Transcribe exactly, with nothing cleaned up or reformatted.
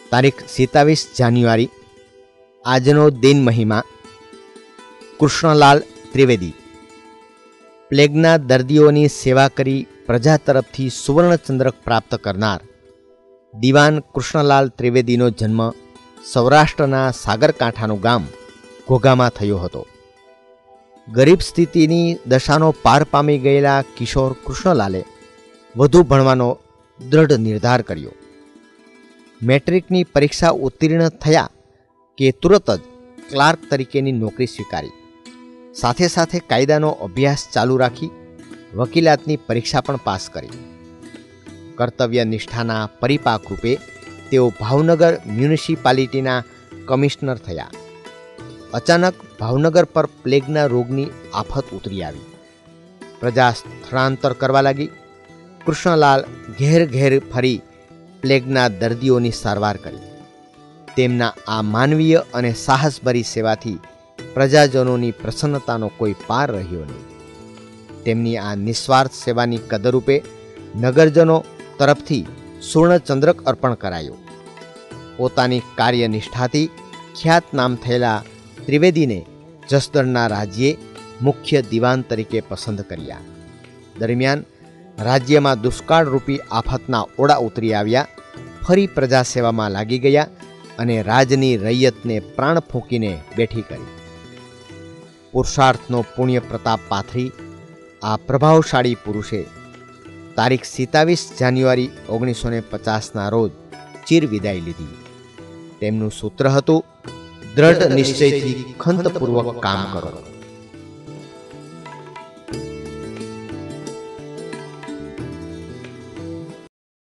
તારીખ સિત્તાવીસ જાન્યુઆરી આજનો દિન મહિમા. કૃષ્ણલાલ ત્રિવેદી પ્લેગના દર્દીઓની સેવા કરી પ્રજા તરફથી સુવર્ણચંદ્રક પ્રાપ્ત કરનાર દિવાન કૃષ્ણલાલ ત્રિવેદીનો જન્મ સૌરાષ્ટ્રના સાગરકાંઠાનું ગામ ઘોઘામાં થયો હતો. ગરીબ સ્થિતિની દશાનો પાર પામી ગયેલા કિશોર કૃષ્ણલાલે વધુ ભણવાનો દ્રઢ નિર્ધાર કર્યો. મેટ્રિકની પરીક્ષા ઉત્તીર્ણ થયા કે તુરત જ ક્લાર્ક તરીકેની નોકરી સ્વીકારી. સાથે સાથે કાયદાનો અભ્યાસ ચાલુ રાખી વકીલાતની પરીક્ષા પણ પાસ કરી. કર્તવ્ય નિષ્ઠાના પરિપાક રૂપે તેઓ ભાવનગર મ્યુનિસિપાલિટીના કમિશનર થયા. અચાનક ભાવનગર પર પ્લેગના રોગની આફત ઉતરી આવી. પ્રજા સ્થળાંતર કરવા લાગી. કૃષ્ણલાલ ઘેર ઘેર ફરી પ્લેગના દર્દીઓની સારવાર કરી. તેમના આ માનવીય અને સાહસભરી સેવાથી પ્રજાજનોની પ્રસન્નતાનો કોઈ પાર રહ્યો નહીં. તેમની આ નિસ્વાર્થ સેવાની કદરરૂપે નગરજનો તરફથી સુવર્ણચંદ્રક અર્પણ કરાયો. પોતાની કાર્યનિષ્ઠાથી ખ્યાતનામ થયેલા ત્રિવેદીને જસદણના રાજ્યે મુખ્ય દિવાન તરીકે પસંદ કર્યા. દરમિયાન રાજ્યમાં દુષ્કાળરૂપી આફતના ઓળા ઉતરી આવ્યા. ફરી પ્રજા સેવામાં લાગી ગયા અને રાજની રૈયતને પ્રાણ ફૂંકીને બેઠી કરી. પુરુષાર્થનો પુણ્ય પ્રતાપ પાથરી આ પ્રભાવશાળી પુરુષે તારીખ સિત્તાવીસ જાન્યુઆરી ઓગણીસો ને પચાસના રોજ ચીર વિદાય લીધી. તેમનું સૂત્ર હતું, દ્રઢ નિશ્ચયથી ખંતપૂર્વક કામ કરો.